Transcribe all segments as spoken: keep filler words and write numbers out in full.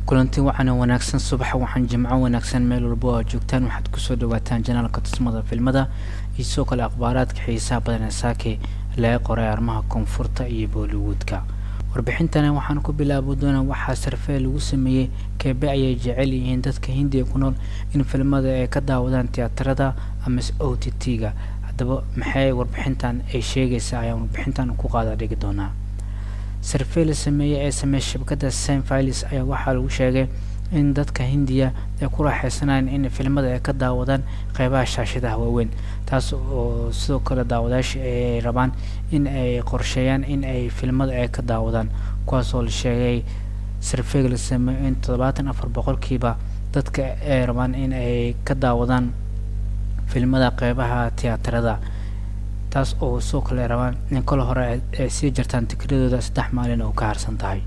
kulanti waxaan wanaagsan subax waxaan jimco wanaagsan meel walba oo joogtaan waxaad ku soo dhawaataan janaalka tusmada filmada iyo soo kale akhbaaraadka xiisaha badan ee saake laga qoray arrimaha koonfurta iyo Bollywoodka. warbixintana waxaan ku bilaabo doonaa waxa sarfee lagu sameeyay keebe ay jecel yihiin dadka Hindiya ku nool in filmada ay ka daawadaan tiyaatarada ama O T T-ga. haddaba maxay warbixintan ay sheegaysaa ayaan warbixintan ku qaada dhigi doonaa. sarfee la sameeyay ee sameeyay shabakada Cinefiles ayaa waxaa lagu sheegay in dadka Hindiya ay ku raaxaysanayaan in filmada ay ka daawadaan qaybaha shaashadaha waaweyn, taas oo sidoo kale daawadayaasha ay rabaan in ay qorsheeyaan in ay filmada ay ka daawadaan, kuwaas oo la sheegay sarfee la sameeyay in toddobaatan iyo afar boqolkiiba dadka ay rabaan in ay ka daawadaan filmada qaybaha tiyaatarada, taas oo soo kale rabaan in kala hore ay sii jartaan tikradooda saddex maalin oo ka harsan tahay.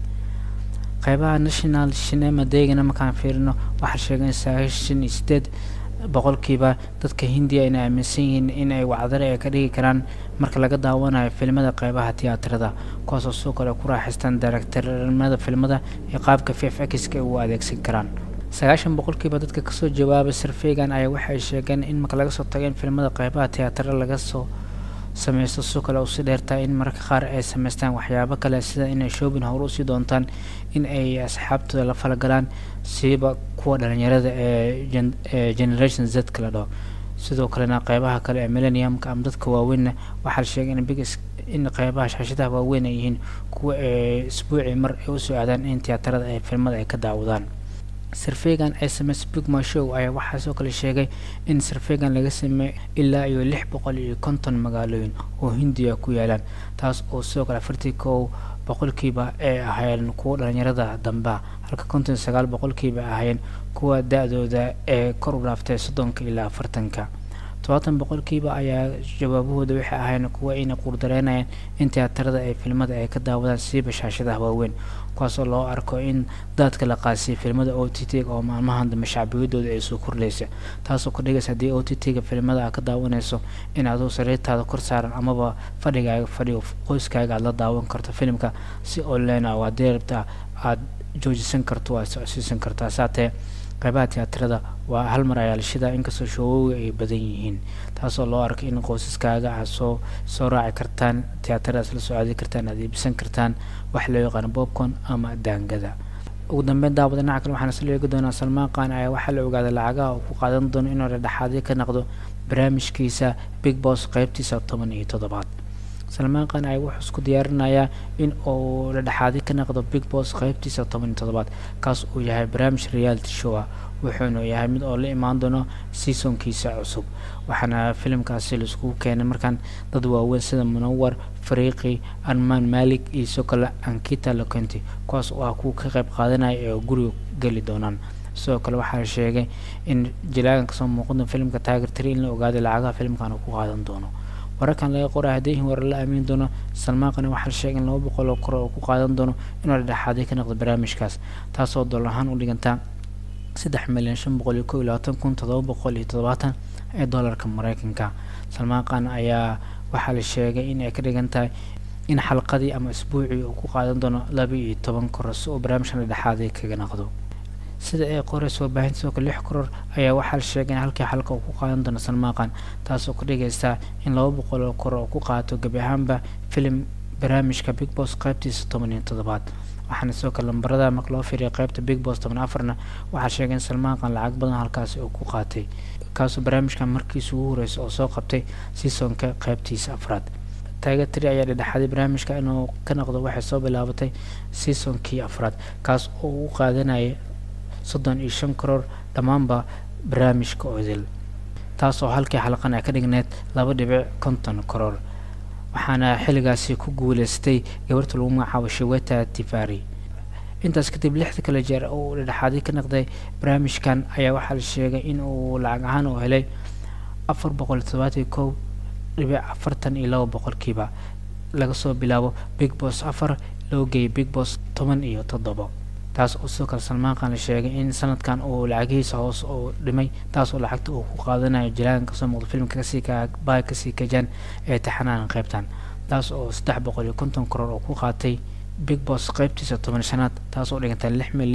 qaybaha National Cinema Day-gana markaan fiirino waxaa sheegay sagaashan iyo sideed boqolkiiba dadka Hindiya inay aaminsan yihiin in ay wacdare ay ka dhigi karaan marka laga daawanayo filmada qaybaha tiyaatarada, kuwaas oo soo kale ku raaxaystaan directornimada filmada iyo qaabka V F X-ka ay u adeegsan karaan. sagaashan boqolkiiba dadka kasoo jawaabay sarfeegan ayaa waxay sheegeen in marka laga soo tago in filmada qaybaha tiyaatarada laga soo sameysto soo kale u si dheertaa in marka qaar ay sameystaan waxyaabo kale sida inay shopping hore u sii doontaan in ay asxaabtooda la falgalaan siiba kuwa dhalinyarada ee generation Z kala dhaho. sidoo kalena qaybaha kale ee millennium-ka ama dadka waaweyn waxaa la sheegay in big in qaybaha shaashadaha waaweyn ay yihiin kuwa isbuuci mar ay u soo aadaan in tiyaatarada ay filmada ay ka daawadaan. sarfeegan ay sameeyay Big Ma Show ayaa waxaa soo kale sheegay in sarfeegan laga sameeyay ilaa iyo lix boqol iyo konton magaalooyin oo Hindiya ku yaalaan, taas oo soo kale afartan iyo kow boqolkiiba ay ahaayeen kuwa dhalinyarada damba, halka konton iyo sagaal boqolkiiba ahaayeen kuwa da'dooda ee kor u dhaaftay soddonka ilaa afartanka. todobaatan boqolkiiba ayaa jawaabahooda waxay ahaayeen kuwa inay quurdareynayaan in tiyaatarada ay filmada ay ka daawadaan siiba shaashadaha waaweyn, kuwaas oo loo arko in dadka la qaasiyay filmada O T T-ga oo maalmahan dambe shacbiyadooda ay soo kordhaysa, taasoo ka dhigaysa haddii O T T-ga filmada aad ka daawanayso in adoo sariirtaada kor saaran amaba fadhigaaga fadhiyo qoyskaaga aad la daawan karto filmka si online ah oo haddii rabta aad joojisan karto waa socodsiisan kartaa. saatee qaybaha tiyaatarada waa hal mar ayaa la shidaa inkastoo showowga ay badan yihiin, taasoo loo arkay in qoysaskaaga aad soo soo raaci kartaan tiyaataradaas la soo aadi kartaan aad iibsan kartaan wax loo yaqaano popcorn ama daangada. ugu dambeyn daawada dhinaca kale waxaan isla eegi doonaa Salmaan Khan ayaa waxaa la ogaaday lacagaha uu ku qaadan doono inuu dhexdhexaadyo ka noqdo barnaamijkiisa Big Boss qaybtiisa toban iyo toddobaad. Salmaan Khan ayaa wuxuu isku diyaarinayaa in uu dhexdhexaadyo ka noqdo Big Boss qaybtiisa toban iyo toddobaad, kaas uu yahay barnaamij reality show ah wuxuuna yahay mid oo la imaan doono seasonkiisa cusub, waxaana filimkaasi la isku keenay markaan dad waaweyn sida Munawar Fariqi, Arman Malik iyo soo kale Ankita Lokanti, kuwaas oo ah kuwa ka qayb qaadanaya ee guriga geli doonaan. sidoo kale waxaa la sheegay in jilaagan kasoo muuqda filimka Tiger three in la ogaaday lacagaha filimkan uu ku qaadan doono. wararkan laga qoray haddii war la aamin doono Salmaan Khan waxaa la sheegay in laba boqol oo kor oo ku qaadan doono inuu dhexdhexaadyo ka noqdo barnaamijkaas, taasoo dollar ahaan u dhiganta saddex milyan shan boqol iyo kow iyo labaatan kun toddoba boqol iyo toddobaatan ee dollarka Mareykanka. Salmaan Khan ayaa waxaa la sheegay in ay ka dhigan tahay in xalqadii ama isbuucii uu ku qaadan doono laba iyo toban koror oo barnaamijkan dhexdhexaadyo kaga noqdo. sida ay qorayso baahinta soo kale lix koror ayaa waxaa la sheegay in halkii xalqa uu ku qaadan doono Salmaan Khan, taasoo ka dhigaysa in laba boqol oo koror ku qaato gabi ahaanba filim barnaamijka Big Boss qaybtiisa toban iyo toddobaad. waxaana soo kale lambarada marka loo fiiriyo qaybta Big Boss toban iyo afarna waxaa sheegay in Salmaan Khan lacag badan halkaasi uu ku qaatay, kaasoo barnaamijkan markiisa ugu horreysay oo soo qabtay seasonka qaybtiisa afraad. Tiger three ayaa dhexdhexaaday barnaamijka inuu ka noqdo waxay soo bilaabatay seasonkii afraad, kaas oo uu qaadanayay soddon iyo shan koror dhammaanba barnaamijka odil, taasoo halkii xalqan ay ka dhigneed laba dhibic konton koror, waxaana xilligaasi ku guuleystay gabarta lagu magacaabo Shweta Tiwari. intaas kadib lixda kale jeer oo dhexdhexaadyo ka noqday barnaamijkan ayaa waxaa la sheegay in uu lacag ahaan u helay afar boqol iyo toddobaatan iyo kow dhibic afartan iyo laba boqolkiiba laga soo bilaabo Big Boss afar loo geeyay Big Boss toban iyo toddoba, taas oo soo kale Salmaan Khan la sheegay in sanadkan uu lacagihiisa hoos oo dhimay, taas oo lacagta uu ku qaadanayo jilaagan kasoo muuqda filimka kasii ka baay kasii kajaan ee taxanaan qaybtan, taas oo saddex boqol iyo konton koror oo ku qaatay Big Boss qaybtiisa toban shanaad, taas oo dhigantay lix milyan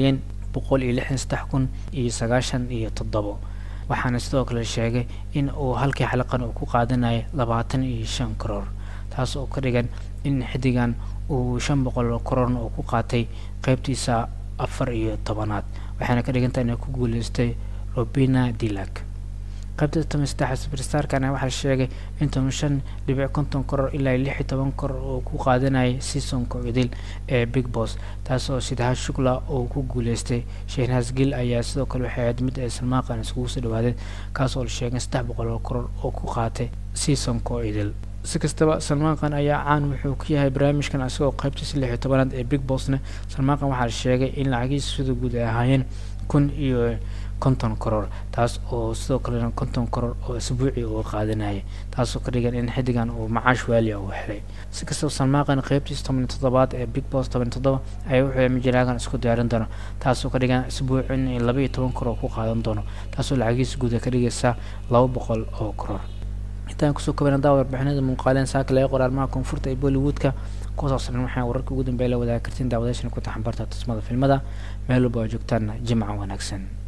boqol iyo lixdan saddex kun iyo sagaashan iyo toddobo waxaana sidoo kale sheegay in uu halkii xalaqan uu ku qaadanayo labaatan iyo shan karoor taas oo ka dhigan in xidigan uu shan boqol oo karoorna uu ku qaatay qaybtiisa afar iyo tobanaad waxaana ka dhigantaa inay ku guuleystay Robina Dilak qaybta toban iyo saddex superstarkana waxaa sheegay in toban shan dhibic konton karoor ilaa lix iyo toban karoor uu ku qaadanayay seasonka idil ee Big Boss taas oo Siddharth Shukla uu ku guuleystay Shehnaz Gill ayaa sidoo kale waxay ahayd mid ay Salman Khan iskugu soo dhawaadeen kaas oo la sheegay saddex boqol oo karoor oo ku qaatay seasonka idil si kastaba Salman Khan ayaa caan wuxuu ku yahay barnaamijkan asagoo qaybtiisa lix iyo tobanaad ee Big Bossna Salman Khan waxaa la sheegay in lacagiisa sida guud ay ahaayeen kun iyo konton karoor taas oo sidoo kalena konton karoor oo isbuuci uu qaadanayay taasoo ka dhigan in xidigan uu macaash waali ah uu helay si kastaba Salman Khan qaybtiisa toban iyo toddobaad ee Big Boss toban iyo toddoba ayaa wuxuu mijiraagan isku diyaarin doona taasoo ka dhigan isbuuci in laba iyo toban karoor ku qaadan doono taasoo lacagiisa guud ka dhigaysa laba boqol oo karoor intaan kusoo koobnaa daawada warbixinada muuqaaleen saaka laga qoray arrimaha koonfurta ee Bollywoodka kuwaasoo waxaan wararka ugu dambeeyay la wadaagi kartiin daawadayaasha ku taxan barta tusmada filmada meel walba oo joogtaan jimca wanaagsan